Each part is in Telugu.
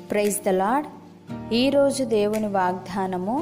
Praise the lord. ఈరోజు దేవుని వాగ్దానము,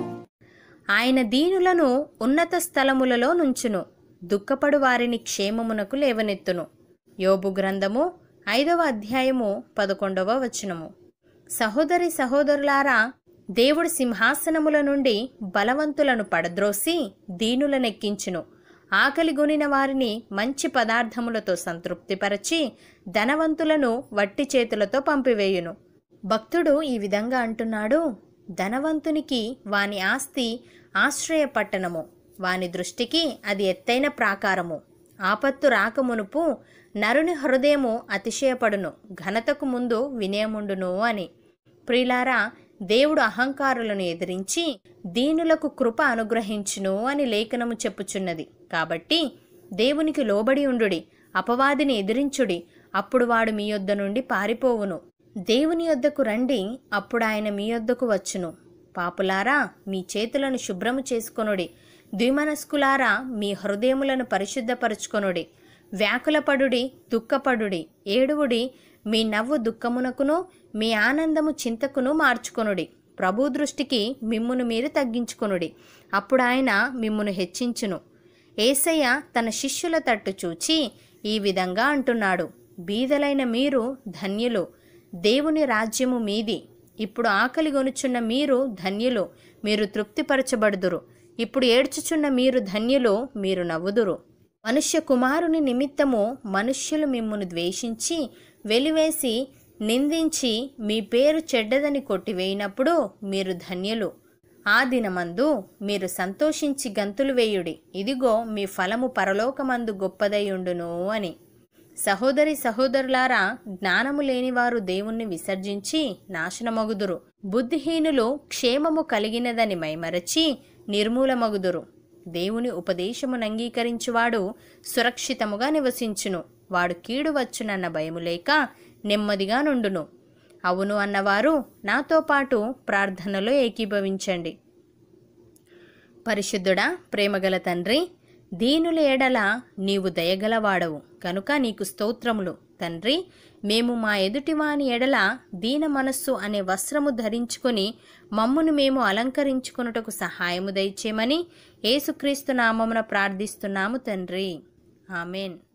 ఆయన దీనులను ఉన్నత స్థలములలో నుంచును, దుఃఖపడు వారిని క్షేమమునకు లేవనెత్తును. యోబు గ్రంథము 5వ అధ్యాయము 11వ వచనము. సహోదరి సహోదరులారా, దేవుడు సింహాసనముల నుండి బలవంతులను పడద్రోసి దీనులనెక్కించును. ఆకలిగొనిన వారిని మంచి పదార్థములతో సంతృప్తిపరచి ధనవంతులను వట్టి చేతులతో పంపివేయును. భక్తుడు ఈ విధంగా అంటున్నాడు: ధనవంతునికి వాని ఆస్తి ఆశ్రయ పట్టణము, వాని దృష్టికి అది ఎత్తైన ప్రాకారము. ఆపత్తు రాకమునుపు నరుని హృదయము అతిశయపడును, ఘనతకు ముందు వినయముండును అని. ప్రియులారా, దేవుడు అహంకారులను ఎదిరించి దీనులకు కృప అనుగ్రహించును అని లేఖనము చెప్పుచున్నది. కాబట్టి దేవునికి లోబడి ఉండుడి, అపవాదిని ఎదిరించుడి, అప్పుడు వాడు మీ యొద్ద నుండి పారిపోవును. దేవుని యొద్దకు రండి, అప్పుడు ఆయన మీ యొద్దకు వచ్చును. పాపులారా, మీ చేతులను శుభ్రము చేసుకొనుడి. ద్విమనస్కులారా, మీ హృదయములను పరిశుద్ధపరచుకొనుడి. వ్యాకులపడుడి, దుఃఖపడుడి, ఏడువుడి. మీ నవ్వు దుఃఖమునకును, మీ ఆనందము చింతకును మార్చుకొనుడి. ప్రభు దృష్టికి మిమ్మును మీరు తగ్గించుకొనుడి, అప్పుడు ఆయన మిమ్మును హెచ్చించును. యేసయ్య తన శిష్యుల తట్టు చూచి ఈ విధంగా అంటున్నాడు: బీదలైన మీరు ధన్యులు, దేవుని రాజ్యము మీది. ఇప్పుడు ఆకలి గొనుచున్న మీరు ధన్యులు, మీరు తృప్తిపరచబడుదురు. ఇప్పుడు ఏడ్చుచున్న మీరు ధన్యులు, మీరు నవ్వుదురు. మనుష్య కుమారుని నిమిత్తము మనుష్యులు మిమ్మును ద్వేషించి వెలివేసి నిందించి మీ పేరు చెడ్డదని కొట్టివేయినప్పుడు మీరు ధన్యులు. ఆ దినమందు మీరు సంతోషించి గంతులు వేయుడి, ఇదిగో మీ ఫలము పరలోకమందు గొప్పదైయుండును అని. సహోదరి సహోదరులారా, జ్ఞానము లేనివారు దేవుణ్ణి విసర్జించి నాశనమగుదురు. బుద్ధిహీనులు క్షేమము కలిగినదని మైమరచి నిర్మూలమగుదురు. దేవుని ఉపదేశమును అంగీకరించువాడు సురక్షితముగా నివసించును. వాడు కీడు వచ్చునన్న భయము లేక నెమ్మదిగా నుండును. అవును అన్నవారు నాతో పాటు ప్రార్థనలో ఏకీభవించండి. పరిశుద్ధుడా, ప్రేమగల తండ్రి, దీనుల ఎడల నీవు దయగలవాడవు కనుక నీకు స్తోత్రములు తండ్రి. మేము మా ఎదుటివాని ఎడల దీన మనస్సు అనే వస్త్రము ధరించుకొని మమ్మును మేము అలంకరించుకొనుటకు సహాయము దయచేయమని యేసుక్రీస్తు నామమున ప్రార్థిస్తున్నాము తండ్రి. ఆమెన్.